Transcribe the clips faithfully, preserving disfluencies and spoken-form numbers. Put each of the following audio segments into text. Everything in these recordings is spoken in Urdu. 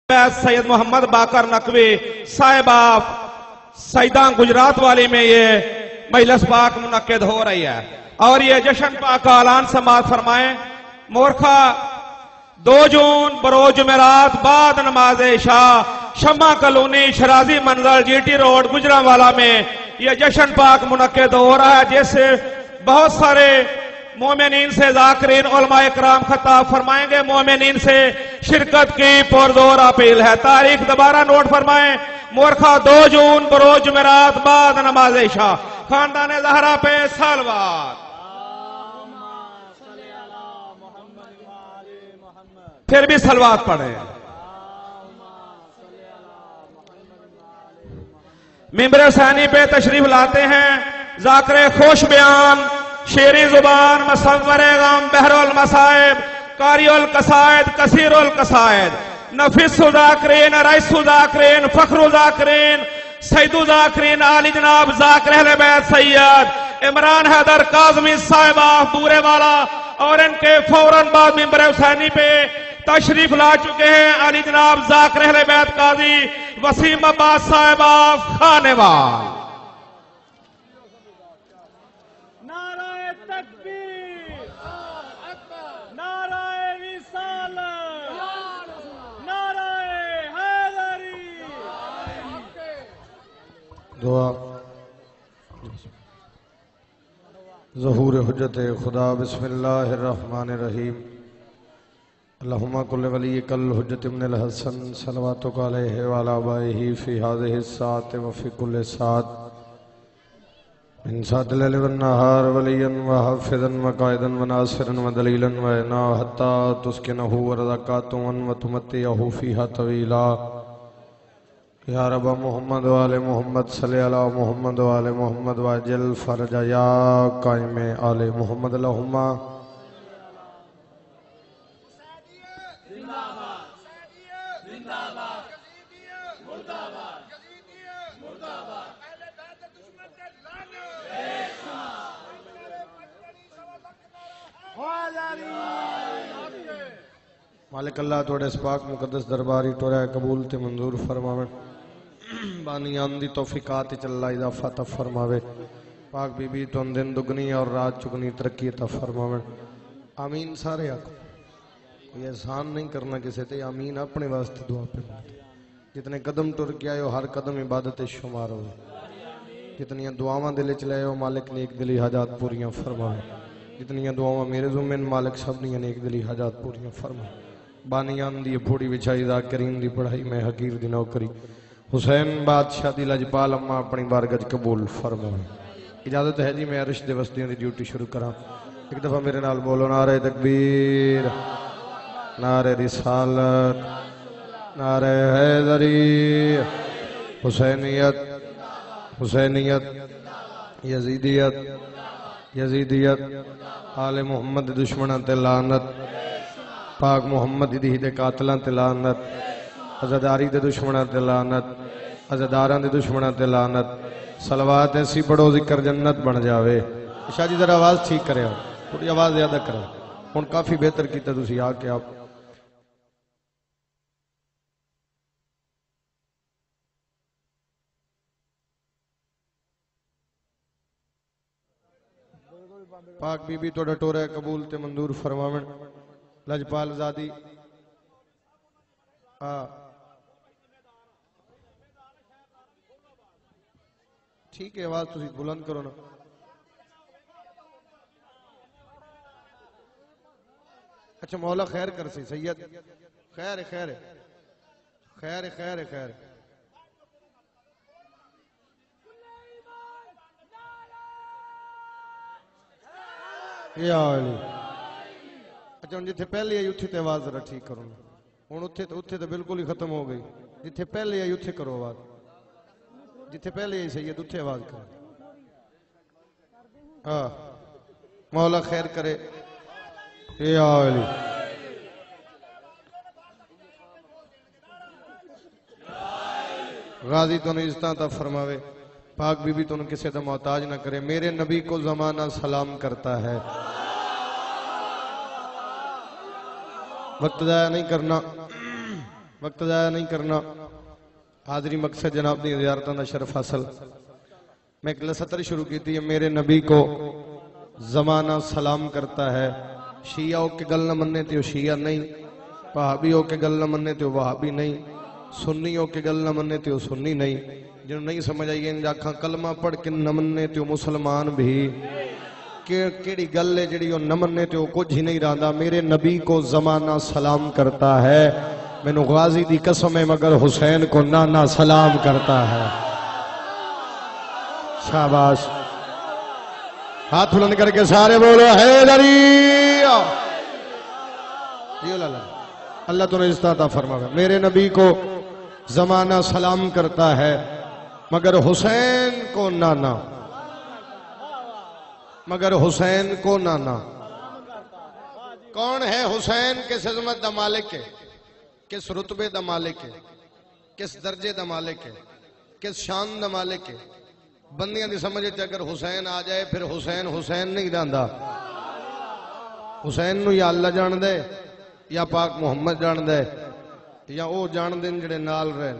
سید محمد باقر نقوی صاحبہ سیدان گجرات والی میں یہ مجلس پاک منعقد ہو رہی ہے اور یہ جشن پاک کا اعلان سماعت فرمائیں۔ مورخہ دو جون بروز جمعرات بعد نماز عشاء شمع کالونی شرازی منزل جی ٹی روڈ گجرانوالا میں یہ جشن پاک منعقد ہو رہا ہے، جس سے بہت سارے مومنین سے ذاکرین علماء اکرام خطاب فرمائیں گے۔ مومنین سے شرکت کی پرزور اپیل ہے۔ تاریخ دوبارہ نوٹ فرمائیں، مورخہ دو جون بروز جمعرات بعد نماز عشاء، خاندان زہرا پہ سالوات۔ پھر بھی سلوات پڑھیں۔ ممبر حسینی پہ تشریف لاتے ہیں ذاکر خوش بیان، شیریں زبان، مصور غم، بحر المصائب، قاری القصائد، کثیر القصائد، نفیس ذاکرین، رئیس ذاکرین، فخر ذاکرین، سید ذاکرین، عالی جناب ذاکر اہل بیت سید عمران حیدر کاظمی صاحبہ بورے والا، اور ان کے فوراً بعد ممبر حسینی پہ تشریف لا چکے ہیں علی جناب ذاکر اہل بیت قاضی وسیم عباس صاحبہ خانوال۔ نعرہ تکبیر، نعرہ رسالت، نعرہ حیدری۔ دعا ظہور حجت خدا۔ بسم اللہ الرحمن الرحیم۔ اللہم کل ولیک الحجت ابن الحسن صلواتک علیہ وعلی آبائہ فی ہذہ الساعۃ وفی کل ساعۃ من ساعۃ اللیل والنہار ولیا وحافظا وقائدا وناصرا ودلیلا وعینا حتی تسکنہ ورزقات وتمتعہ فیہا طویلا۔ یا رب محمد وآل محمد صلی علی محمد وآل محمد واجل فرج یا قائم آل محمد اللہم مالک اللہ توڑے اس پاک مقدس درباری ٹورہ قبول تے منظور فرماوے، بانیان دی توفیقات چلا اضافہ تا فرماوے، پاک بی بی تو اندن دگنی اور رات چگنی ترقی تا فرماوے۔ آمین سارے آکو، کوئی احسان نہیں کرنا کسے تے، آمین اپنے واسطے دعا پہ مانتے۔ جتنے قدم ٹر کے آئے ہو ہر قدم عبادت شمار ہوئے، جتنی دعاواں دلے چلے ہو مالک نے ایک دلی حاجات پوریاں فرمائے، جتنی دعاواں میرے ذمن مالک سب نے ایک دلی حاجات پوریاں فرمائے۔ بانیان دی پھوڑی بچھائی ذاکرین دی پڑھائی میں حقیر دی نوکری حسین بادشاہ دی لجپال اماں اپنی بارگاہ قبول فرمائے۔ اجازت ہے جی میں عرش دے وسطیاں دی ڈیوٹی شروع کراں۔ ایک دفعہ میرے نال بولو نعرہ تکبیر، نعرہ رسالت، نعرہ حیدری، حسینیت، حسینیت، یزیدیت، یزیدیت، آل محمد دشمنہ تے لعنت، پاک محمد دی دے قاتلان تے لعنت، عزاداری دے دشمنہ تے لعنت، عزاداران دے دشمنہ تے لعنت۔ صلوات ایسی پڑھو ذکر جنت بن جاوے۔ شاہ جی ذرا آواز ٹھیک کرے ہو، تھوڑی آواز زیادہ کرے، ان کافی بہتر کیتا تسی آ کے آپ پاک بی بی توڑا ٹورہ قبول تے منظور فرماون۔ لجپال زادی ٹھیک ہے، آواز تسی بلند کرو نا۔ اچھا مولا خیر کر سی سید، خیر خیر خیر خیر خیر یا علی۔ اچھا جتھے پہلے آئی اتھے تے آواز ذرا ٹھیک کرو، ہوں اتھے تو اتھے تو بالکل ہی ختم ہو گئی۔ جتھے پہلے آئی اتھے کرو آواز، جتھے پہلے آئی سید اتھے آواز کرو۔ ہاں مولا خیر کرے یا علی۔ غازی تو عزتاں تا فرماوے، پاک بی بی تو کسی دا محتاج نہ کرے۔ میرے نبی کو زمانہ سلام کرتا ہے۔ وقت ضائع نہیں کرنا، وقت ضائع نہیں کرنا. حاضری مقصد جناب دی زیارتاں دا شرف حاصل. میں ایک لسطر شروع کی تھی. میرے نبی کو زمانہ سلام کرتا ہے. شیعہ کے گل نہ مننے تے شیعہ نہیں, وہابیوں کے گل نہ مننے تے وہابی نہیں, سنیوں کے گل نہ مننے تے سنی نہیں. جنہوں نہیں سمجھ آئیے ان جاکھاں کلمہ پڑھ کے نہ مننے تے مسلمان بھی. کیڑی گل ہے جڑی نہ مننے تے کچھ ہی نہیں رہندا. میرے نبی کو زمانہ سلام کرتا ہے. مینوں غازی دی قسم ہے مگر حسین کو نانا سلام کرتا ہے. شاباش. ہاتھ بلند کر کے سارے بولو حیدری. اللہ تو نے عطا فرمایا. میرے نبی کو زمانہ سلام کرتا ہے مگر حسین کو نانا, مگر حسین کو نانا. کون ہے حسین؟ کس عظمت دا مالک ہے, کس رتبے دا مالک ہے, کس درجے دا مالک ہے, کس شان دا مالک ہے. بندیاں دی سمجھے تے اگر حسین آ جائے پھر حسین حسین نہیں رہندا. حسین نو یا اللہ جان دے یا پاک محمد جان دے یا او جان دے جڑے نال رہن.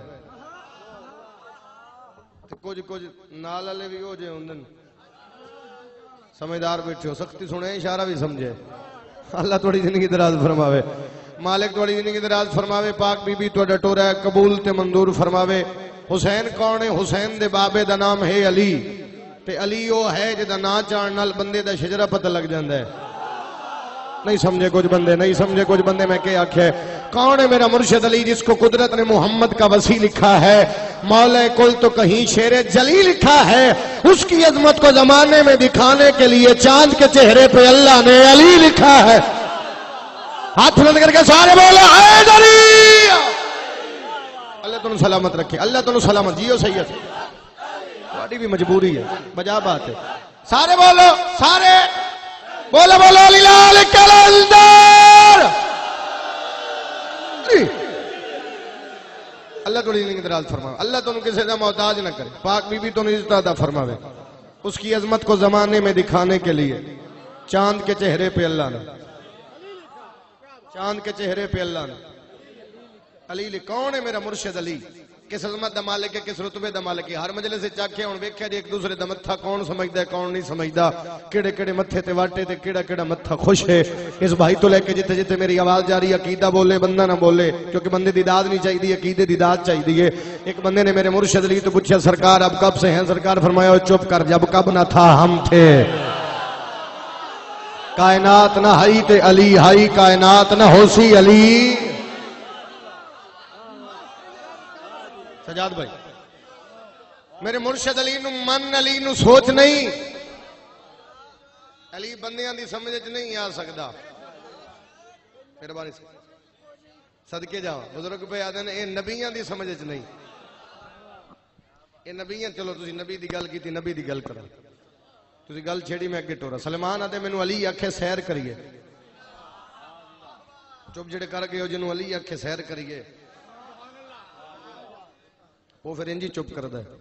تے کچھ کچھ نال والے بھی ہو جے ہوندن. سمجھدار بیٹھے ہو, سختی سنے اشارہ بھی سمجھے. اللہ تھوڑی زندگی دراز فرماوے. مالک تھوڑی زندگی دراز فرماوے. پاک بی بی تھوڑا ٹورا قبول تے منظور فرماوے. حسین کون ہے؟ حسین دے بابے دا نام ہے علی. تے علی وہ ہے جدا نا چاہن نال بندے دا شجرہ پتہ لگ جاندا ہے. نہیں سمجھے کچھ بندے, نہیں سمجھے کچھ بندے. میں کیا آکھے کون ہے میرا مرشد علی جس کو قدرت نے محمد کا وسیع لکھا ہے, مولا کل تو کہیں شیر جلی لکھا ہے. اس کی عظمت کو زمانے میں دکھانے کے لیے چاند کے چہرے پہ اللہ نے علی لکھا ہے. ہاتھ بلند کر کے سارے بولے حیدری. اللہ تنو سلامت رکھے, اللہ تنو سلامت. جیو سید تھوڑی بھی مجبوری ہے, بجا بات ہے. سارے بولو, سارے بولو بولو علی لال کلندر. اللہ تھوڑی زندگی دراز فرماوے. اللہ تنو کسی دا محتاج نہ کرے. پاک بی بی تنو عزت عطا فرماوے. اس کی عظمت کو زمانے میں دکھانے کے لیے چاند کے چہرے پہ اللہ نے, چاند کے چہرے پہ اللہ نے علی لی. کون ہے میرا مرشد علی؟ کس عظمت دا مالک ہے, کس رتبے دا مالک ہے. ہر مجلے سے چاکھے ہون ویکھیا جی ایک دوسرے دا متھا کون سمجھدا ہے کون نہیں سمجھدا, کیڑے کیڑے متھے تے واٹے تے کیڑا کیڑا متھا خوش ہے. اس بھائی تو لے کے جتے جتے میری آواز جاری عقیدہ بولے بندہ نہ بولے, کیونکہ بندے دی داد نہیں چاہیے, عقیدے دی داد چاہیے. ایک بندے نے میرے مرشد علی تو پوچھا سرکار اب کب سے ہیں؟ سرکار فرمایا چپ کر, جب کب نہ تھا ہم تھے. کائنات نہ ہائی تے علی ہائی, کائنات نہ ہو سی علی. سجاد بھائی میرے مرشد علی نو من, علی نو سوچ نہیں. علی بندیاں دی سمجھ نہیں آ سکدا. میرے بارے صدقے جاؤ بزرگ پہ آدھے نے اے نبیاں دی سمجھ نہیں. اے نبیاں, چلو تسی نبی دی گل کیتی, نبی دی گل کرو. تسی گل چھیڑی میں اگے ٹورا. سلیمان آدھے مینوں علی آکھے سیر کریے. چپ جڑے کر گئے ہو جنوں علی آکھے سیر کریے وہ پھر انجی چپ کردہ ہے.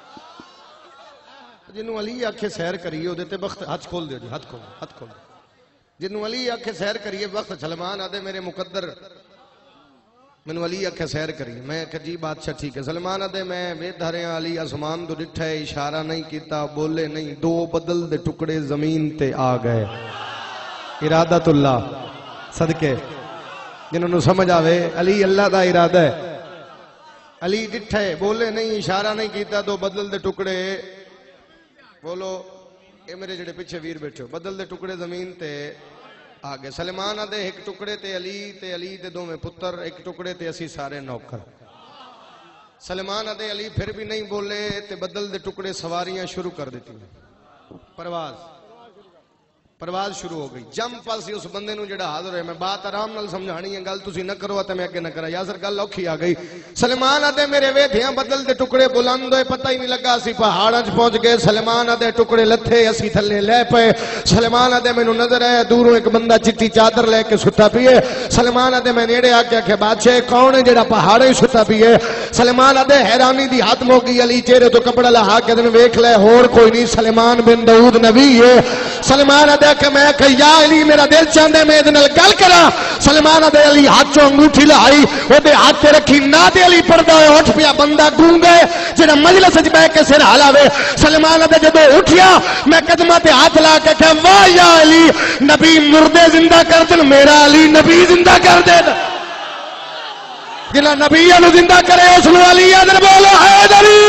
جنہوں علی آکھے سیر کریے دیتے وقت ہاتھ کھول دیو جی, ہاتھ کھول ہاتھ کھول جنہوں علی آکھے سیر کریے وقت. سلمان آدھے میرے مقدر منو علی آکھے سیر کریے. میں کہ جی بادشاہ ٹھیک ہے. سلمان آدھے میں بے دھرے علی آسمان تو ڈٹھا ہے, اشارہ نہیں کیتا, بولے نہیں, دو بدل دے ٹکڑے زمین تے آ گئے. ارادت اللہ صدقے جنہوں نے سمجھ آوے علی اللہ دا ارادہ ہے. علی ڈٹھا ہے, بولے نہیں, اشارہ نہیں کیتا, دو بدل دے ٹکڑے. بولو اے میرے جڑے پیچھے ویر بیٹھے ہو, بدل دے ٹکڑے زمین تے آگے. سلیمان آدھے ایک ٹکڑے تے علی تے علی تے دو میں پتر, ایک ٹکڑے تے اسی سارے نوکر. سلیمان آدھے علی پھر بھی نہیں بولے تے بدل دے ٹکڑے سواریاں شروع کر دیتی ہیں. پرواز پرواز شروع ہو گئی. جم پاسی اس بندے نو جڑا حاضر ہے. میں بات آرام نال سمجھانی ہے, گل تسی نہ کرو تے میں اگے نہ کرا. یاسر گل اوکھی آ گئی. سلیمان آدھے میرے ویدھیاں بدل دے ٹکڑے بلند ہوئے, پتہ ہی نہیں لگا اسی پہاڑاں وچ پہنچ گئے. سلیمان آدھے ٹکڑے لتھے, اسی تھلے لے پئے. سلیمان آدھے مینوں نظر آیا دوروں ایک بندہ چٹی چادر لے کے ستا پیے. سلیمان آدھے میں نیڑے آ کے آکھیا بادشاہ کون ہے جڑا پہاڑے ستا پیے؟ سلیمان آدھے حیرانی دی حد ہو گئی. علی چہرے تو کپڑا لہا کے دن ویکھ لے, ہور کوئی نہیں, سلیمان بن داؤد نبی ہے. سلیمان آدھے رہا کہ میں کہ یا علی میرا دل چاہتا ہے میں ادھے نال گل کرا. سلمان دے علی ہاتھ چوں انگوٹھی لائی او دے ہاتھ تے رکھی نہ دے علی پڑھدا ہوئے اٹھ پیا بندہ گونگا ہے جڑا مجلس وچ بیٹھ کے سر ہلاوے. سلمان دے جدوں اٹھیا میں قدماں تے ہاتھ لا کے کہ واہ یا علی نبی مردے زندہ کر دین میرا علی نبی زندہ کر دے. جنہاں نبیاں نو زندہ کرے اس نو علی ادھر بولو حیدری.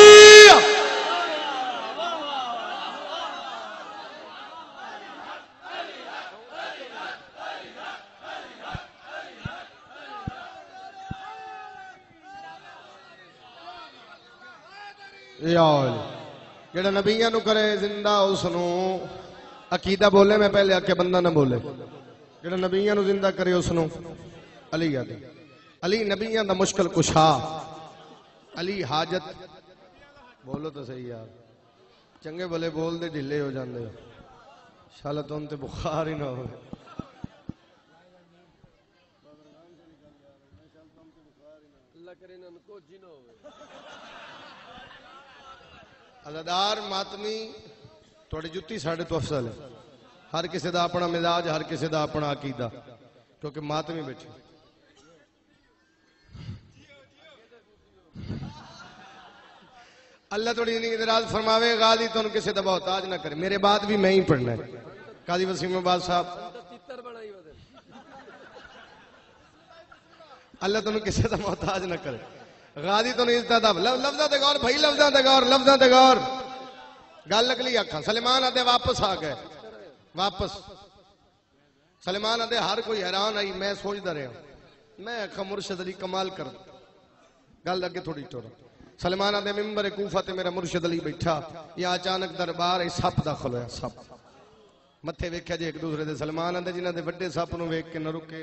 جڑا نبیاں نو کرے زندہ اس نو عقیدہ بولے میں پہلے آکے بندہ نہ بولے. جڑا نبیاں نو زندہ کرے اس نو علی آدھے. علی نبیاں دا مشکل کشا. علی حاجت بولو تو صحیح یار چنگے بلے بول دے ڈھلے ہو جاندے شالا تو انتے بخار ہی نہ ہو. عزادار ماتمی تھوڑی جتی ساڑھے تو افضل ہے. ہر کسی دا اپنا مزاج ہر کسی دا اپنا عقیدہ کیونکہ ماتمی بیٹھے. اللہ تھوڑی انہیں ادراز فرماوے غازی تو ان کسی دا محتاج نہ کرے. میرے بعد بھی میں ہی پڑھنا ہے. قاضی وسیم آباد صاحب اللہ تو ان کسی دا محتاج نہ کرے. غازی تو نہیں استعداب لفظہ دے گور بھائی لفظہ دے گور لفظہ دے گور گل لگلی آکھاں. سلیمان آدھے واپس آ گئے واپس. سلیمان آدھے ہر کوئی حیران آئی میں سوچ دا رہا ہوں میں اکھا مرشد علی کمال کر گل لگے تھوڑی ٹورا. سلیمان آدھے ممبر کوفہ تے میرا مرشد علی بیٹھا یا اچانک دربار ای سپ داخل ہویا. سپ متھے ویکھیا جے ایک دوسرے دے. سلیمان آدھے جنہاں دے بڑے سپ نو ویکھ کے نہ رکے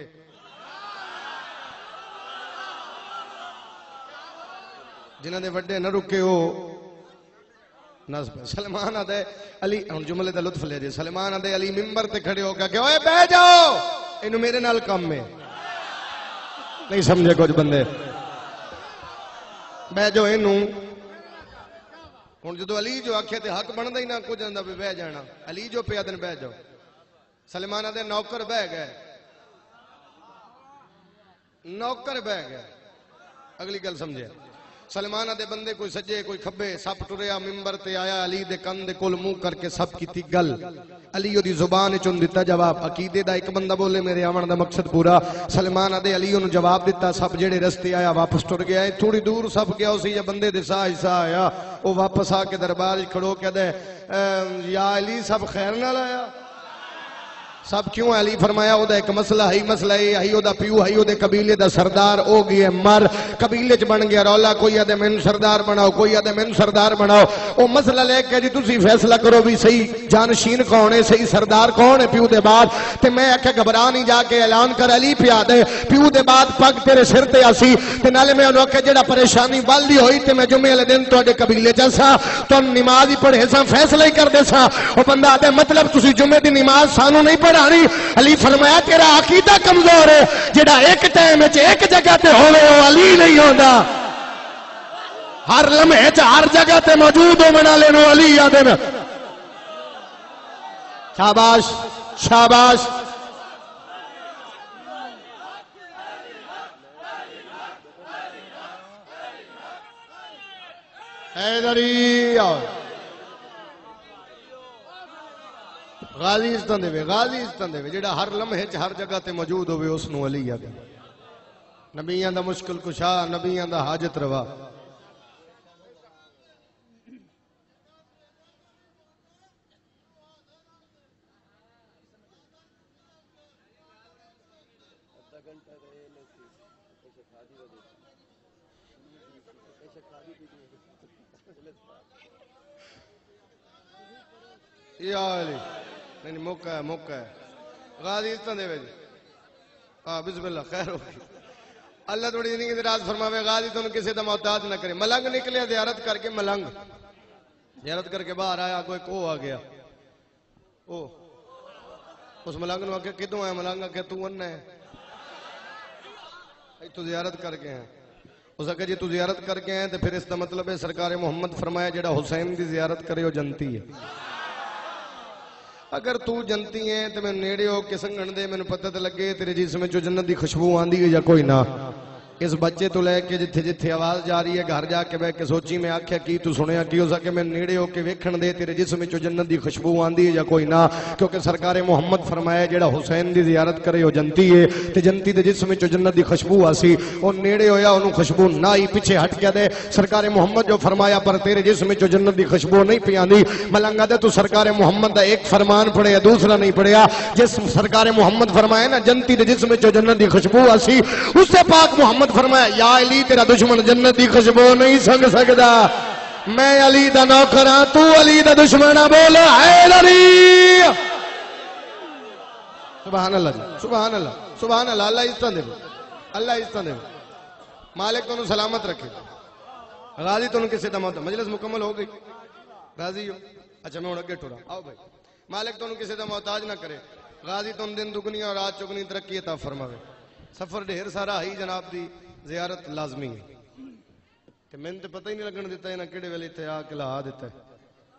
جنہاں دے وڈے نہ رکے ہو نصب. سلمان آدھے علی ہن جملے دا لطف لے جے. سلمان آدھے علی ممبر تے کھڑے ہو کے کہ اوئے بیٹھ جاؤ اینو میرے نال کم ہے. نہیں سمجھے کچھ بندے بیٹھ جاؤ اینو. ہن جدو علی جو آکھے تے حق بندا ہی نہ کچھ آندا بھی بیٹھ جانا. علی جو پیا دن بیٹھ جاؤ. سلمان آدھے نوکر بیٹھ گئے نوکر بیٹھ گئے. اگلی گل سمجھے. سلمان دے بندے کوئی سجے کوئی کھبے سب ٹریا ممبر تے آیا علی دے کن دے کول منہ کر کے سب کیتی گل. علی دی زبان چوں دتا جواب. عقیدے دا ایک بندہ بولے میرے آون دا مقصد پورا. سلمان دے علی اونوں جواب دتا. سب جڑے رستے آیا واپس ٹر گیا. تھوڑی دور سب گیا اسی بندے دے سا حصہ آیا او واپس آ کے دربار کھڑو کے دے یا علی سب خیر نال آیا. سب کیوں علی فرمایا او دا ایک مسئلہ ہے مسئلہ ہے او دا پیو ہے او دے قبیلے دا سردار او گیا مر قبیلے چ بن گیا رولا. کوئی آدھے مینوں سردار بناؤ کوئی آدھے مینوں سردار بناؤ. او مسئلہ لے کے جی تسی فیصلہ کرو بھی صحیح جانشین کون ہے صحیح سردار کون ہے پیو دے بعد. تے میں آکھیا گھبرا نہیں جا کے اعلان کر علی پیا دے پیو دے بعد پگ تیرے سر تے آسی. تے نالے میں انہوں کہ جڑا پریشانی والدی ہوئی تے میں جمعے والے دن تواڈے قبیلے چ سا تو نماز ہی پڑھے سا فیصلہ ہی کر دے سا. او بندہ آدھے مطلب تسی جمعے دی نماز سانو نہیں پڑھانی. علی فرمایا تیرا عقیدہ کمزور ہے. جڑا ایک ٹائم وچ ایک جگہ تے ہوے او علی نہیں ہوندا. ہر لمحے چ ہر جگہ تے موجود ہو بنا لینو علی آدھے نا. شاباش شاباش. حیدری غازی استن دے غازی استن دے جڑا ہر لمحے چ ہر جگہ تے موجود ہوے اس نو علی آدھے. نبیاں دا مشکل کشا نبیاں دا حاجت روا. یا علی نہیں موقع ہے موقع ہے. غازی استن دے جی ہاں بسم اللہ خیر ہو. اللہ تھوڑی زندگی دراز فرماوے. غازی تو کسی دا محتاج نہ کرے. ملنگ نکلے زیارت کر کے ملنگ زیارت کر کے باہر آیا کوئی کو آ گیا. او اس ملنگ نو آکے کدوں آیا. ملنگ آکے تو ان ہے تو زیارت کر کے ہیں. اس آکے جی تو زیارت کر کے ہیں تو پھر اس دا مطلب ہے سرکار محمد فرمایا جڑا حسین دی زیارت کرے ہو جنتی ہے. اگر تو جنتی ہے تو میں نیڑے ہو کے سنگن دے میں پتہ تے لگے تیرے جسم میں جو جنت دی خوشبو آندی ہے یا کوئی نہ اس بچے تو لے کے جتھے جتھے آواز جا رہی ہے گھر جا کے بے کے سوچی میں آکھیا کی تو سنیا کی ہو سکے میں نیڑے ہو کے ویکھن دے تیرے جسم میں جو جنت دی خوشبو آندی ہے یا کوئی نہ کیونکہ سرکار محمد فرمایا جیڑا حسین دی زیارت کرے ہو جنتی ہے تے جنتی دے جسم میں جو جنت دی خوشبو آسی او نیڑے ہویا انہوں خوشبو نہ ہی پیچھے ہٹ کے دے سرکار محمد جو فرمایا پر تیرے جسم میں جو جنت دی خوشبو نہیں پیاندی ملنگا دے تو سرکار محمد دا ایک فرمان پڑھے یا دوسرا نہیں پڑھیا جس سرکار محمد فرمایا نا جنتی دے جسم میں جو جنت دی خوشبو آسی اس سے پاک محمد فرمایا یا علی تیرا دشمن جنت دی خوشبو نہیں سنگ سکدا میں علی دا نوکر ہاں تو علی دا دشمن بول حیدری سبحان اللہ جی سبحان اللہ سبحان اللہ اللہ عزت دے اللہ عزت دے مالک تو سلامت رکھے غازی تو کسی دا موت مجلس مکمل ہو گئی غازی ہو اچھا میں ہوں اگے ٹورا آؤ بھائی مالک تو کسی دا محتاج نہ کرے غازی تو دن دگنی اور رات چگنی ترقی عطا فرماوے سفر ڈھیر سارا ہی جناب دی زیارت لازمی ہے کہ میں نے پتہ ہی نہیں لگن دیتا ہے نہ کیڑے ویلے تے آ کے لا دیتا ہے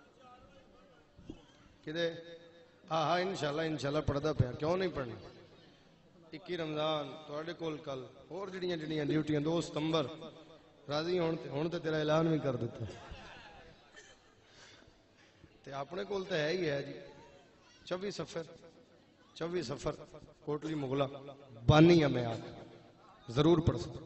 کدے ہاں ہاں انشاءاللہ انشاءاللہ پڑھدا پیا کیوں نہیں پڑھنا اکی رمضان تواڈے کول کل اور جڑیاں جڑیاں ڈیوٹیاں دو ستمبر راضی ہون تے ہن تے تیرا اعلان بھی کر دیتا تے اپنے کول تے ہے ہی ہے جی چوبی سفر چوبی سفر کوٹلی مغلا بانی ہے میں آ ضرور پڑھ سکتا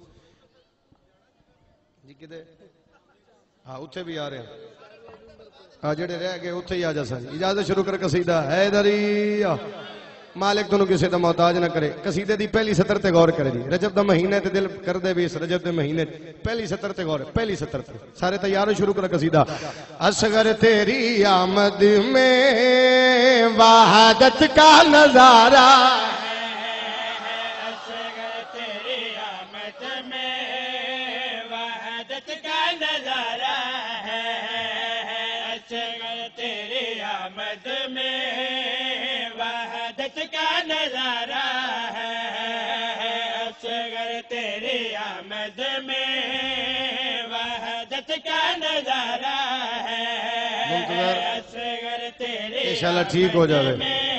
جی کدے ہاں اتھے بھی آ رہے ہیں ہاں جڑے رہ گئے اتھے ہی آ جا سکتے اجازت شروع کر قصیدہ حیدری مالک تو کسی دا محتاج نہ کرے قصیدے دی پہلی سطر تے غور کرے جی رجب دا مہینے تے دل کر دے بھی اس رجب دے مہینے پہلی سطر تے غور پہلی سطر تے سارے تیار شروع کر قصیدہ اصغر تیری آمد میں وحدت کا نظارہ انشاءاللہ ٹھیک ہو جاوے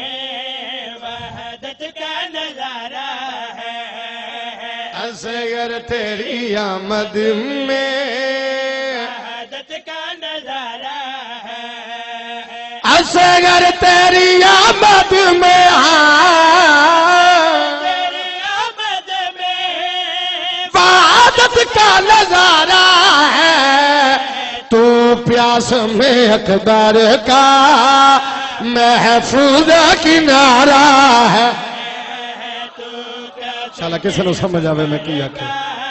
وحدت کا نظارہ ہے اصغر تیری آمد میں وحدت کا نظارہ ہے اصغر تیری آمد میں تیری آمد میں وحدت کا نظارہ ہے تو پیاس میں اکبر کا محفوظ کنارہ ہے انشاءاللہ کسی نے سمجھ آوے میں کیا کہ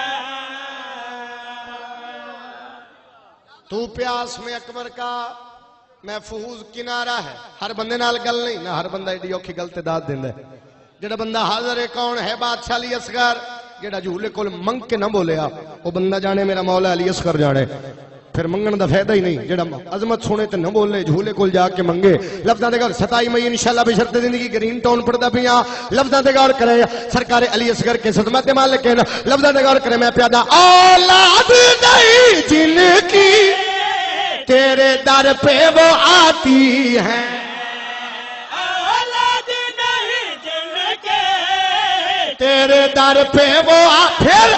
تو پیاس میں اکبر کا محفوظ کنارہ ہے ہر بندے نال گل نہیں نہ ہر بندہ ایڈی اوکھی گل تے داد دیندے جڑا بندہ حاضر ہے کون ہے بادشاہ علی اصغر جڑا جھولے کول منگ کے نہ بولیا وہ بندہ جانے میرا مولا علی اصغر جانے پھر منگن دا فائدہ ہی نہیں جڑا عظمت سونے تے نہ بولے جھولے کول جا کے منگے لفظاں دے گھر ستائی مئی انشاءاللہ بشرط زندگی گرین ٹاؤن پڑھدا پیاں لفظاں دے غور کرے سرکار علی اصغر کے خدمت مالک ہیں لفظاں دے غور کرے میں پیادا اولاد نہیں جن کی تیرے در پہ وہ آتی ہیں اولاد نہیں جن کے تیرے در پہ وہ پھر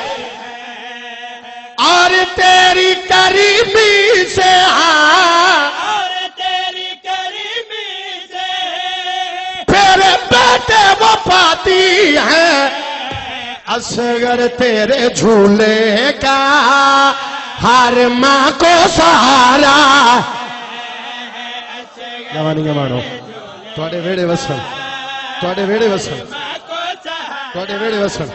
اور تیری کریمی سے اور تیری کریمی سے پھر بیٹے وہ پاتی ہیں اصغر تیرے جھولے کا ہر ماں کو سہارا جوانی مانو تواڈے ویڑے وسن تواڈے ویڑے وسن تواڈے ویڑے وسن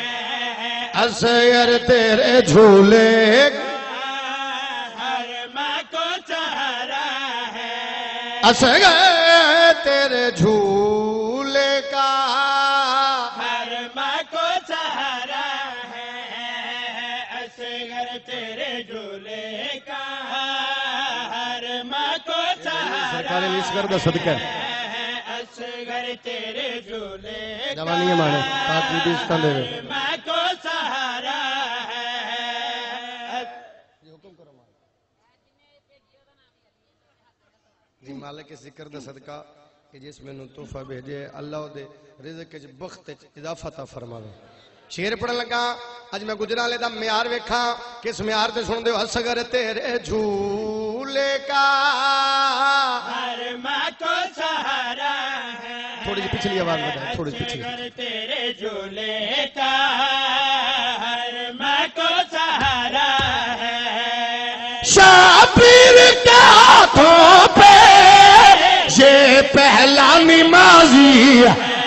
اصغر تیرے جھولے ہر ماں کو سہارا ہے اصغر تیرے جھولے کا ہر ماں کو سہارا ہے اصغر تیرے جھولے کا ہر ماں کو سہارا سرکار علی اصغر دا صدقہ ہے اصغر تیرے جھولے جوانی مانے پاک بی بی استان دے ماں کو سہارا ہے جی مالک ذکر دا صدقہ کہ جس میں تحفہ بھیجے اللہ دے رزق وچ بخت وچ اضافہ تا فرماوے شیر پڑھن لگا اج میں گجرالے دا معیار ویکھاں کس معیار تے سن دیو اصغر تیرے جھولے کا ہر ماں کو سہارا ہے تھوڑی سی پچھلی آواز بتائیں تھوڑی سی پچھلی اصغر تیرے جھولے کا ہر ماں کو سہارا ہے شابیر کے ہاتھوں پہ یہ پہلا نمازی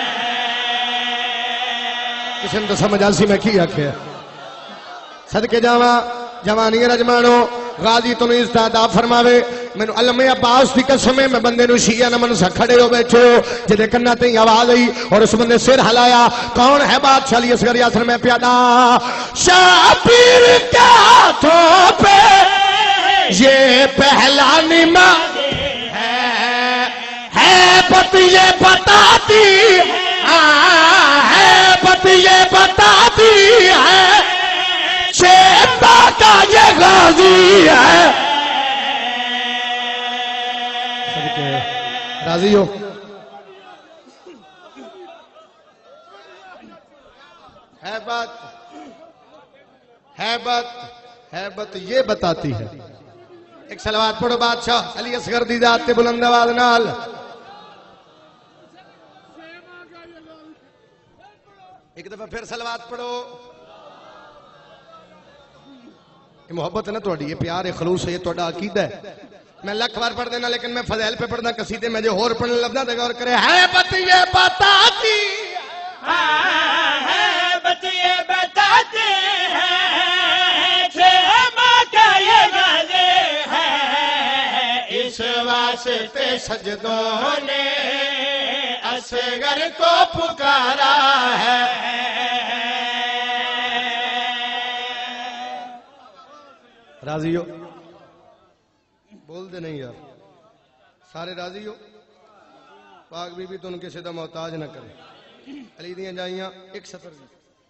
کسی نے تو سمجھ آسی میں کی آکھے صدقے جاواں جوانی رجمانو غازی تو نہیں استعداد فرماوے میں نے علم عباس دی قسمیں میں بندے نو شیعہ نمن سا کھڑے ہو بیٹھو جدے کنہ تے آواز آئی اور اس بندے سر ہلایا کون ہے بادشاہ علی اصغر یاسر میں پیادا شابیر کے ہاتھوں پہ یہ پہلا نماز ہے ہے بت یہ بتاتی ہے بت یہ بتاتی ہے شیبہ کا یہ غازی ہے راضی ہو ہے بات ہے بات ہے بات یہ بتاتی ہے ایک صلوات پڑھو بادشاہ علی اصغر دی ذات تے بلند آواز نال ایک دفعہ پھر صلوات پڑھو یہ محبت ہے نا تھوڑی یہ پیار ہے خلوص ہے یہ تھوڑا عقیدہ ہے میں لکھ بار پڑھ دینا لیکن میں فضائل پہ پڑھنا قصیدے میں جو ہور پڑھنے لفظاں تے غور کرے ہے بت یہ بتاتی ہے بت یہ بتاتی ہے شیما کا یہ غازی ہے اس واسطے سجدوں نے اصغر کو پکارا ہے راضی ہو بول دے نہیں یار سارے راضی ہو پاک بی بی تو ان کے سیدھا محتاج نہ کرے علی دیاں جائیاں ایک سطر دی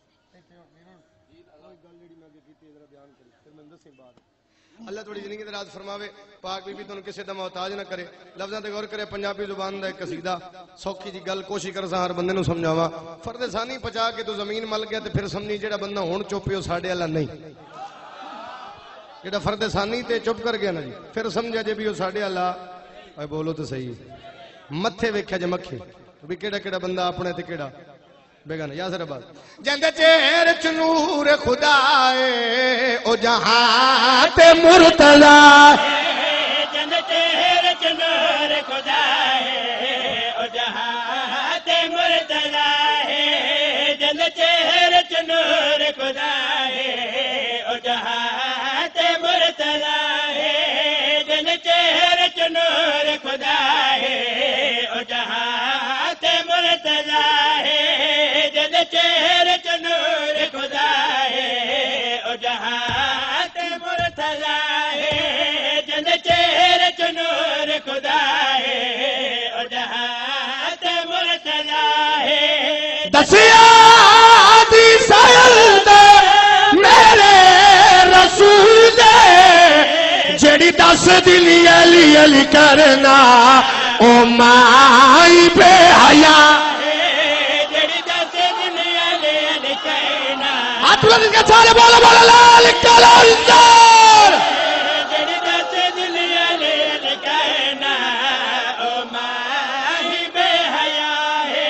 اللہ تھوڑی زندگی دراز فرماوے پاک بی بی تو ان کے سیدھا محتاج نہ کرے لفظاں تے غور کرے پنجابی زبان دا ایک قصیدہ سوکھی جی گل کوشش کر سا ہر بندے نو سمجھاواں فرد ثانی پچا کے تو زمین مل گیا تے پھر سمجھی جیڑا بندہ ہون چوپے ہو ساڈے والا نہیں جیڑا فرد ثانی تے چپ کر گیا نا جی پھر سمجھا جے بھی ہو ساڈے والا اے بولو تے صحیح متھے ویکھیا جے مکھے بھی کیڑا کیڑا بندہ اپنے تے کیڑا بیگانا یا سر بات جند چہر چ نور خدا اے او جہاں تے مرتضی جند چہر چ نور خدا ہے او جہاں تے مرتضی ہے جند چہر چ نور خدا ہے او جہاں تے مرتضی ہے جند چہر چ نور خدا ہے او جہاں تے مرتضی ہے جند چہر چ نور خدا ہے او جہاں تے مرتضی ہے جند چہر چ نور خدا ہے او جہاں تے مرتضی ہے دسیا دی سائل دے میرے رسول دے جڑی دس دلی علی علی کرنا او مائی بے حیا جڑی دس دلی علی علی کرنا ہاتھ لگ کے سارے بولو بولو لال کلندر جڑی دس دلی علی علی کرنا او ماہی بے حیا ہے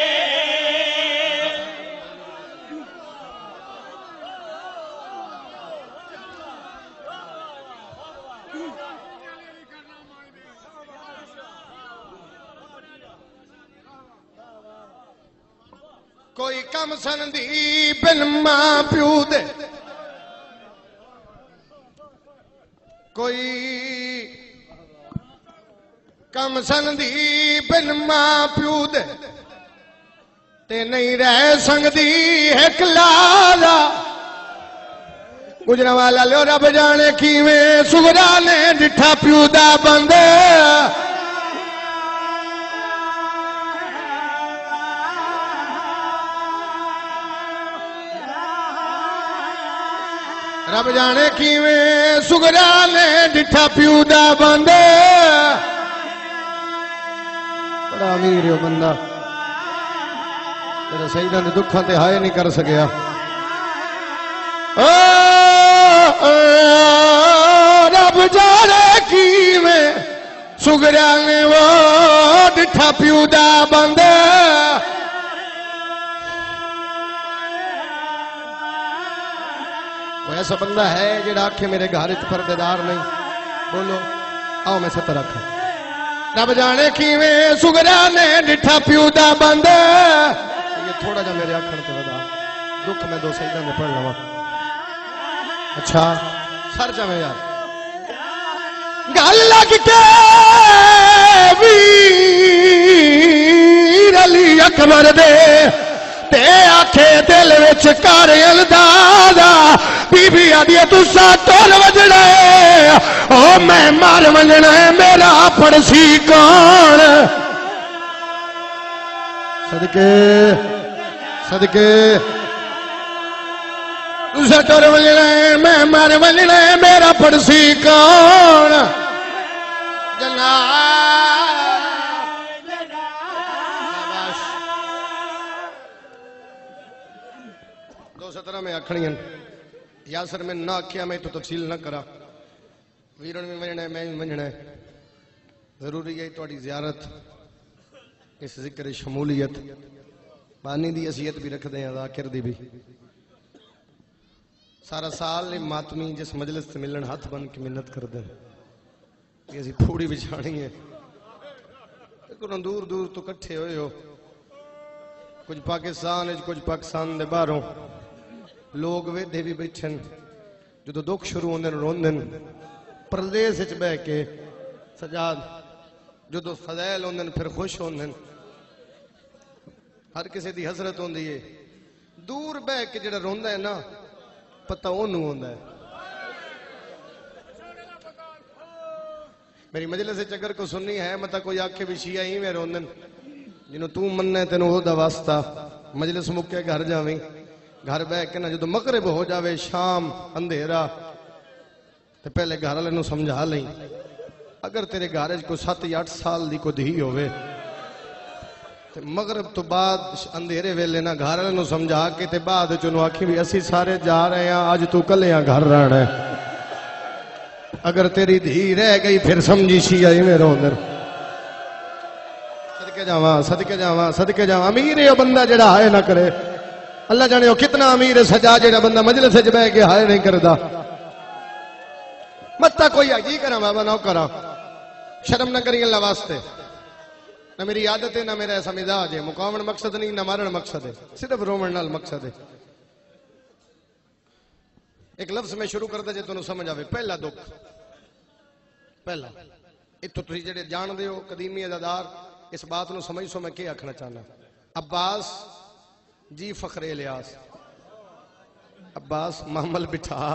کوئی کم سندی بن ماں پیو دے کوئی کم سندی بن ماں پیو دے تے نہیں رہ سنگدی ایک لالا گجرا والا لو رب جانے کیویں سغرا نے ڈٹھا پیو دا بندے رب جانے کیویں سغرا نے ڈٹھا پیو دا بندے بڑا امیر ہے بندہ جڑا سیداں دے دکھاں تے ہائے نہیں کر سکیا رب جانے کی میں سگریا نے وہ ڈٹھا پیو دا بندے کوئی ایسا بندہ ہے جڑا آکھے میرے گھر وچ پردے دار نہیں بولو آؤ میں ستر رکھا رب جانے کی میں سگریا نے ڈٹھا پیو دا بندے یہ تھوڑا جا میرے آکھن تے ودا دکھ میں دو سجدہ میں پڑھ لواں اچھا سر جا میں یار گل لگ کے ویر علی اکبر دے تے آکھے دل وچ کر الدادا بی بی آدھی تسا ٹول وجنا ہے او میں مار وجنا ہے میرا پڑسی کون صدقے صدقے تسا ٹول وجنا ہے میں مار وجنا ہے میرا پڑسی کون جناب دو سترہ میں اکھڑی ہیں یاسر میں نہ کیا میں تو تفصیل نہ کرا ویرن میں منجنا ہے میں منجنا ہے ضروری ہے توڑی زیارت اس ذکر شمولیت بانی دی عصیت بھی رکھ دیں ذاکر دی بھی سارا سال ماتمی جس مجلس سے ملن ہاتھ بن کے منت کر دیں یہ اسی پھوڑی بچھانی ہے کچھ دور دور تو کٹھے ہوئے ہو کچھ پاکستان ہے کچھ پاکستان دے باہروں لوگ ویدے بھی بیٹھن جو تو دکھ شروع ہوندن روندن پردیس اچ بہ کے سجاد جو تو فضائل ہوندن پھر خوش ہوندن ہر کسی دی حسرت ہوندی ہے دور بہ کے جڑا روندا ہے نا پتہ اونوں ہوندا ہے میری مجلس سے چکر کو سننی ہے متا کوئی آکھے بھی شیعہ ہی میں روندن جنہوں تو مننے تینوں ہو دا واسطہ مجلس مکے گھر جاویں گھر بہ کے نا جو مغرب ہو جاوے شام اندھیرا تے پہلے گھر والے نوں سمجھا لیں اگر تیرے گھر وچ کوئی سات یا اٹھ سال دی کوئی دھی ہوے تے مغرب تو بعد اندھیرے ویلے نا گھر والے نوں سمجھا کے تے بعد وچ انہوں آکھی بھی اسی سارے جا رہے ہیں اج تو کلے ہاں گھر رہنا ہے اگر تیری دھی رہ گئی پھر سمجھی شیعہ ہی میں روندن صدقے جاواں صدقے جاواں صدقے جاواں امیر ہے بندہ جڑا ہائے نہ کرے اللہ جانے ہو کتنا امیر ہے سجا جڑا بندہ مجلس وچ بیٹھ کے ہائے نہیں کردا متا کوئی اجی کرا بابا نہ کرا شرم نہ کری اللہ واسطے نہ میری عادت ہے نہ میرا ایسا مزاج ہے مقاومت مقصد نہیں نہ مارن مقصد ہے صرف رومن نال مقصد ہے ایک لفظ میں شروع کرتا جے تانوں سمجھ آوے پہلا دکھ پہلا اتو تسی جڑے جان دے ہو قدیمی ازادار اس بات نو سمجھ سو میں کیا آکھنا چاہنا عباس جی فخر الیاس عباس محمل بٹھا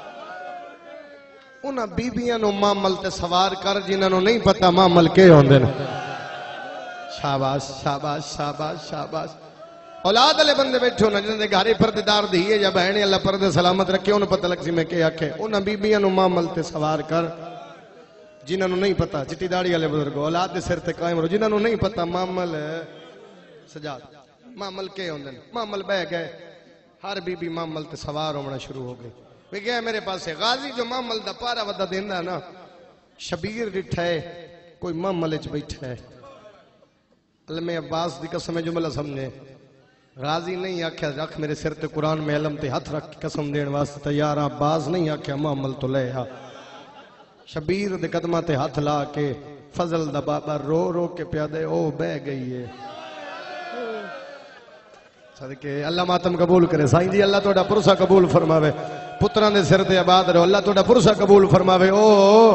انہاں بیبیاں نو محمل تے سوار کر جنہاں نو نہیں پتا محمل کے ہوندے نے شاباش شاباش شاباش شاباش اولاد علیہ بندے بیٹھے ہونا جنہاں دے گھر پردے دار دیئے یا بہنے اللہ پردے سلامت رکھے انہوں پتہ لگ سی میں کہ آکھے انہاں بیبیاں نو محمل تے سوار کر جنہاں نو نہیں پتا چٹی داڑھی والے بزرگ اولاد دے سر تے قائم رہو جنہاں نو نہیں پتا محمل سجاد محمل کے ہوندے محمل بہ گئے ہر بی بی محمل تے سوار ہونا شروع ہو گئی وہ گیا میرے پاس سے غازی جو محمل دا پارا ودا دیندا نا شبیر ڈٹھا ہے کوئی محمل وچ بیٹھا ہے علم عباس دی قسم جملہ سمجھے غازی نہیں آکھیا رکھ میرے سر تے قرآن میں علم تے ہاتھ رکھ قسم دین واسطے تیار عباس نہیں آکھیا محمل تو لے آ شبیر دے قدمہ تے ہاتھ لا کے فضل دا بابا رو رو کے پیادے او بہ گئی ہے صدقے اللہ ماتم قبول کرے سائیں جی اللہ توڑا پرسہ قبول فرماوے پتران دے سر دے عباد رہو اللہ توڑا پرسہ قبول فرماوے او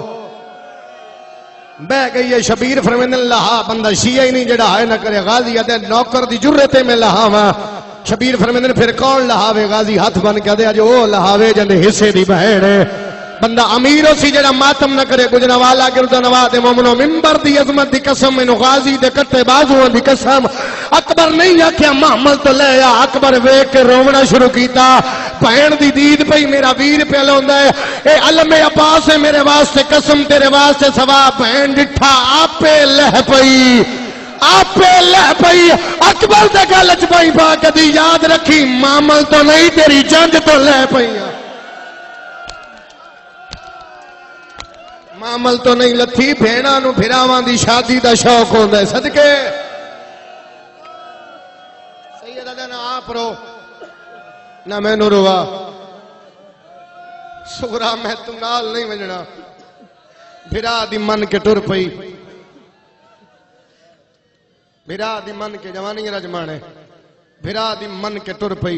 بہ گئی ہے شبیر فرمین اللہ بندہ شیعہ ہی نہیں جڑا آئے نہ کرے غازی آدھے نوکر دی جرتے میں لہاواں شبیر فرمین پھر کون لہاوے غازی ہاتھ بن کے آدھے جو او لہاوے جندے حصے دی بہن ہے بندہ امیروں سی جڑا ماتم نہ کرے گجنا والا گردہ نواد مومنو ممبر دی عظمت دی قسم انو غازی دے کٹے بازوان دی قسم اکبر نہیں آکھیا محمل تو لے آ اکبر ویک کے رومنا شروع کیتا پہن دی دید پئی میرا ویر پہ لوندا ہے اے علم عباس ہے میرے واسطے قسم تیرے واسطے سوا پہن ڈٹھا آپے لہ پئی آپ لے پئی اکبر دے گل چ پئی پا کدی یاد رکھی مامل تو نہیں تیری جنج تو لے پئی مامل تو نہیں لتھی بھیڑاں نو بھراواں دی شادی دا شوق ہوندا ہے صدقے سیدہ دا نا آپ رو نہ میں نو روا سغرا میں تو نال نہیں وجنا بھرا دی من کے ٹر پئی بھرا دی من کے جوانی رجمانے بھرا دی من کے ٹر پئی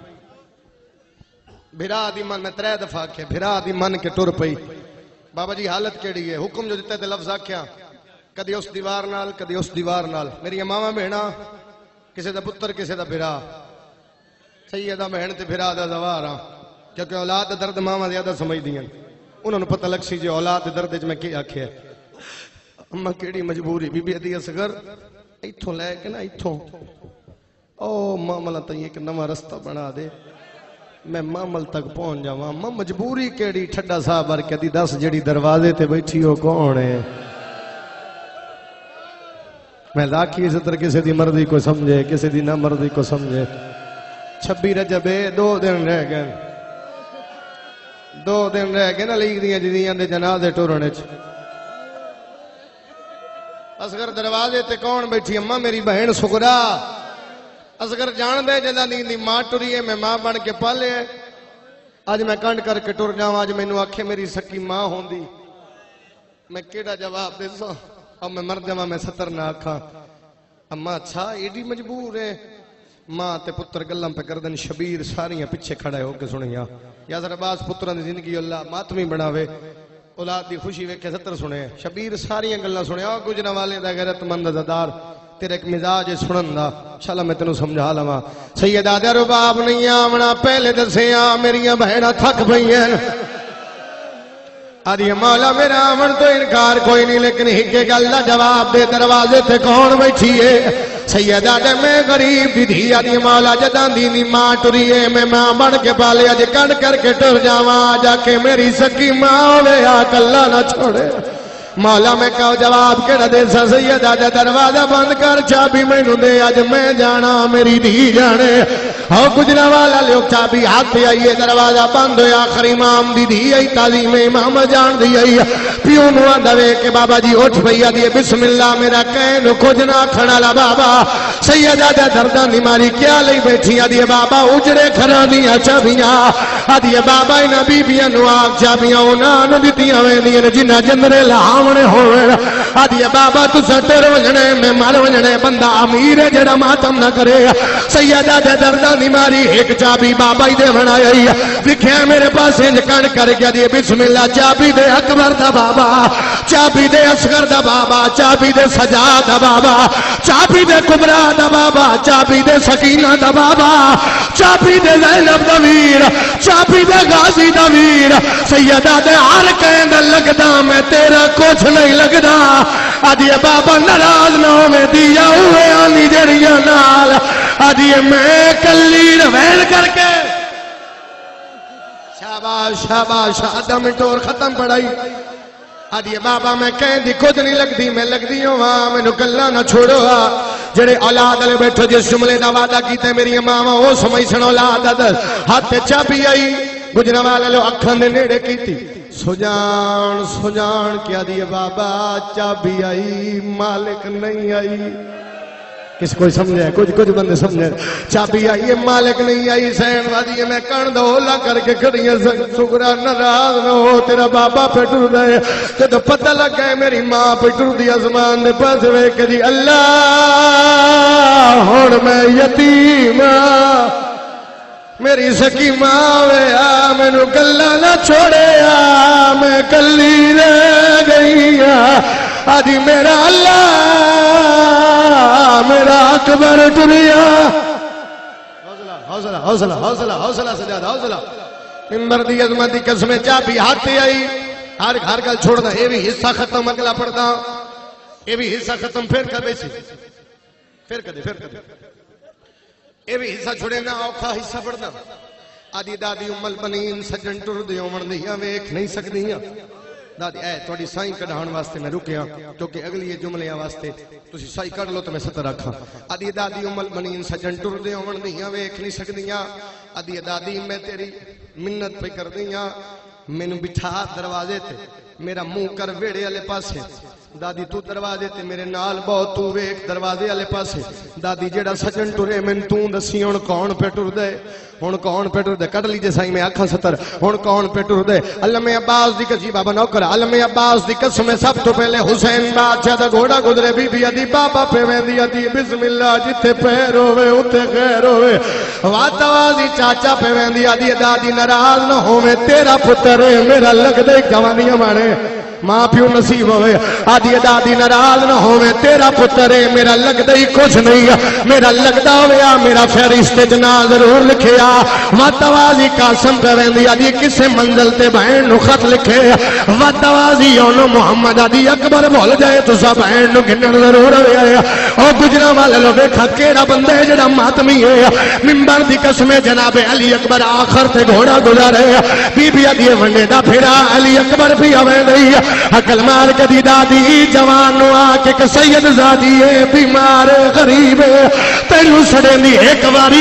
بھرا دی من میں ترے دفعہ کے بھرا دی من کے ٹر پئی بابا جی حالت کیڑی ہے حکم جو دیتے تھے لفظ آکھیا کدی اس دیوار نال کدی اس دیوار نال میری ماما بہنا کسے دا پتر کسے دا بھرا سیدہ بہن تے بھرا دا زوار ہاں کیونکہ اولاد درد ماما زیادہ سمجھ دیاں انہوں نے پتہ لگ سی جو اولاد درد جو میں کیا کیا اما کیڑی مجبوری بی بی ادھی اصغر ایتھوں لے کے نا ایتھوں او معاملہ تا یہ کہ نواں رستہ بنا دے میں معامل تک پہنچ جاواں ماں مجبوری کیڑی ٹھڈا صاحب بر کے دی دس جڑی دروازے تے بیٹھی ہو کون ہے میں لاکھی اس طرح کسی دی مرضی کو سمجھے کسی دی نہ مرضی کو سمجھے چھبی رجب دو دن رہ گئے دو دن رہ گئے نا لیگ دیاں جدیاں دے جنازے ٹورنے چ اصغر دروازے تے کون بیٹھی اماں میری بہن سغرا اصغر جان دے جدا دی دی ماں ٹری ہے میں ماں بن کے پالے آج میں کنڈ کر کے ٹر جاؤں آج میں نو آکھے میری سکی ماں ہوندی میں کیڑا جواب دے سا اور میں مر جاواں میں ستر نہ آکھاں اماں اچھا ایڈی مجبور ہے ماں تے پتر گلاں پہ کردن شبیر ساریاں پیچھے کھڑے ہو کے سنیاں یا ذرا باز پتران دی زندگی اللہ ماتمی بناوے اولاد دی خوشی ویکھے ستر سنے شبیر ساریاں گلاں سنے او گجرا والے دا غیرت مند زدار تیرے ایک مزاج سنن دا انشاءاللہ میں تینوں سمجھا لواں سیدہ دے رباب نہیں آونا پہلے دسیاں میریاں بہناں تھک پئیاں آدھی مولا میرا آمن تو انکار کوئی نہیں لیکن ہکے گل دا جواب دے دروازے تے کون بیٹھی ہے سیدہ دے میں غریب دی دھی آدھی مولا جدان دی نی ماں ٹری ہے میں ماں بن کے پالے آج کنڈ کر کے ٹر جاواں جا کے میری سکی ماں ہوئے آ کلا نہ چھوڑے مولا میں کہو جواب کیڑا دے سا سیدہ دے دروازہ بند کر چابی میں نو دے آج میں جانا میری دھی جانے ہو گجرا والا لوگ چابی ہاتھ آئیے دروازہ بند ہویا آخر امام دی دھی آئی تعلیم امام جان دی آئی پیو نو آندھوے کہ بابا جی اٹھ بھئیا دیئے بسم اللہ میرا کہنو کھجنا کھڑا لا بابا سیدہ دے دردہ نماری کیا لئی بیٹھی آدھیے بابا اجڑے کھڑا دیا چابیاں آدھیے بابا انہ بی بیاں نو آگ چابیاں انہاں نو دیتیاں وے دیئے جنہ جندرے لہاونے ہوئے آدھیے بابا تو سٹر وجنے میں مر وجنے بندہ امیر جڑا ماتم نہ کرے سیدہ دے دردہ نماری ایک چابی بابا ہی دے بنائی لکھے میرے پاس انج کن کر کے دیئے بسم اللہ چابی دے اکبر دا بابا چابی دے اصغر دا بابا چابی دے سجا دا بابا چابی دے کبرا دا بابا چابی دے سکینہ دا بابا چابی دے زینب دا ویر چابی دے غازی دا ویر سیدہ دے ہر کہند لگدا میں تیرا کچھ نہیں لگدا آدھیے بابا نراز نہ ہو میں دیا ہوئے آنی جڑیاں نال آدھیے میں کلی رویل کر کے شاباش شاباش آدھا منٹ اور ختم پڑھائی آدھیے بابا میں کہیں دی خود نہیں لگ دی میں لگ دی ہوں وہاں میں نکلنا نہ چھوڑو جڑے اولاد لے بیٹھو جس جملے دا وعدہ کیتے میری ماما وہ سمجھ سن اولاد دا ہاتھ چابی آئی گجرا والے لو اکھاں دے نیڑے کیتی سجان سجان کیا دیئے بابا چابی آئی مالک نہیں آئی کس کوئی سمجھے کچھ کچھ بندے سمجھے چابی آئی مالک نہیں آئی سین وادی میں کن دولا کر کے کھڑیاں سگرا ناراض نہ ہو تیرا بابا پہ ٹر دے تے تو پتہ لگ گئے میری ماں پہ ٹر دی آسمان دے پاس وے کہ دی اللہ ہن میں یتیم میری سکی ماں وے آ مینو کلا نہ چھوڑے آ میں کلی رہ گئی آدھی میرا اللہ میرا اکبر ٹریا حوصلہ حوصلہ حوصلہ حوصلہ سجادہ حوصلہ ممبر دی عظمت دی قسمیں چابی ہاتھ آئی ہر ہر گل چھوڑنا یہ بھی حصہ ختم اگلا پڑھتا یہ بھی حصہ ختم پھر کر بیسی پھر کر دے پھر کر دے یہ بھی حصہ چھوڑے نا اوکھا حصہ پڑھنا آدھی دادی ام البنین سجن ٹر دیوں من دیاں ویکھ نہیں سکدیاں دادی اے تھوڑی سائیں کڑھان واسطے میں رکیا کیونکہ اگلی یہ جملیاں واسطے تسی سائی کڑھ لو تو میں ستر رکھا آدھی دادی امل بنین سجن ٹر دے ہون دیاں ویکھ نہیں سکدیاں آدھی دادی میں تیری منت پہ کر دیاں مینوں بٹھا دروازے تے میرا منہ کر ویڑے والے پاسے دادی تو دروازے تے میرے نال بہت تو ویکھ دروازے والے پاسے دادی جیڑا سجن ٹرے میں تو دسی ہن کون پہ ٹر دے ہن کون پہ ٹر دے کڈ لیجے سائیں میں آکھاں ستر ہن کون پہ ٹر دے علم عباس دی کسی بابا نوکر علم عباس دی قسم سب تو پہلے حسین بادشاہ دا گھوڑا گزرے بی بی ادی بابا پہ ویندی ادی بسم اللہ جتھے پیر ہوے اوتے خیر ہوے واتوازی چاچا پہ ویندی ادی دادی ناراض نہ ہوویں تیرا پتر ہے میرا لگدے جوانیاں مانے ماں پیو نصیب ہوئے آدھی دادی ناراض نہ ہوئے تیرا پتر ہے میرا لگدہ ہی کچھ نہیں میرا لگدہ ہویا میرا فہرست جنا ضرور لکھیا واتوازی قاسم پہ ویندی آدھی کسے منزل تے بہن نو خط لکھے واتوازی یونو محمد آدھی اکبر بھول جائے تو سا بہن نو گھنن ضرور ہویا او گجرہ والے لو دیکھا کیڑا بندے جڑا ماتمی ہے ممبر دی قسم جناب علی اکبر آخر تے گھوڑا گزارے بی بی آدھی ونڈے دا پھرا علی اکبر بھی ہوئے نہیں عقل مار کدی دادی جوان نو آکے کہ سید زادی ہے بیمار غریب ہے تینو سڑے دی ایک واری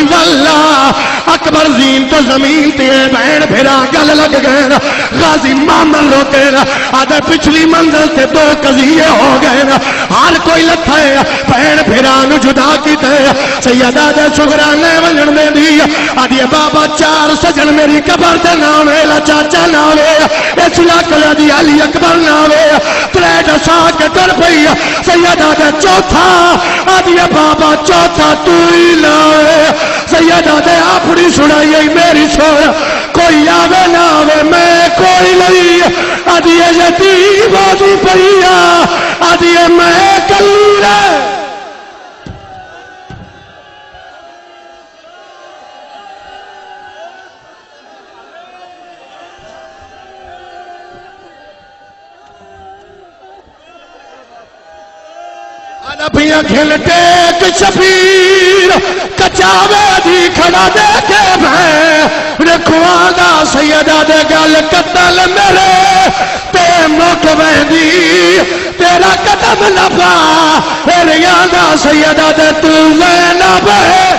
واللہ اکبر زین تو زمین تے بہن پھرا گل لگ گئے غازی مامن روکے آدھے پچھلی منزل تے دو قضیے ہو گئے ہر کوئی لتھا ہے بہن پھرا نو جدا کیتے سیدہ دے شکرانے ونجن دے دی آدھی بابا چار سجن میری قبر دے ناوے لا چاچا ناوے اس لاکھ دی علی اکبر ناوے تریڈ سا کے ڈر پئی سیدہ دے چوتھا آدھی بابا چوتھا تو ہی لاوے سیدہ دے اپنی سنائی میری سوڑ کوئی آوے نہ آوے میں کوئی نہیں آدھی یتیم آدھی پڑیا آدھی میں کلیر نبیاں کھلتے کچھ شبیر کچاوے دی کھڑا دیکھے میں رکھوانا سیدہ دے گل قتل میرے تے موک ویندی تیرا قدم لبا ریانا سیدہ دے تو زینب ہے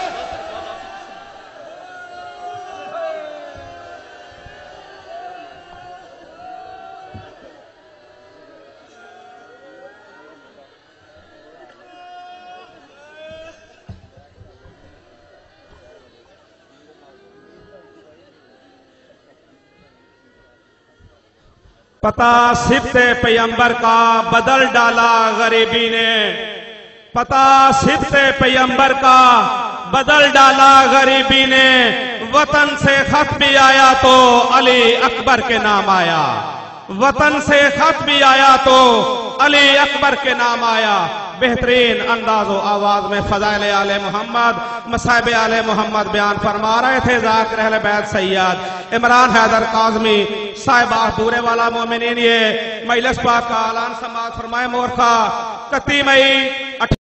پتہ صفت پیغمبر کا بدل ڈالا غریبی نے پتہ صفت پیغمبر کا بدل ڈالا غریبی نے وطن سے خط بھی آیا تو علی اکبر کے نام آیا وطن سے خط بھی آیا تو علی اکبر کے نام آیا بہترین انداز و آواز میں فضائل آل محمد مصائب آل محمد بیان فرما رہے تھے ذاکر اہل بیت سید عمران حیدر قاظمی صاحبہ دورے والا مومنین یہ مجلس پاک کا اعلان سماعت فرمائے مورخہ کتی مئی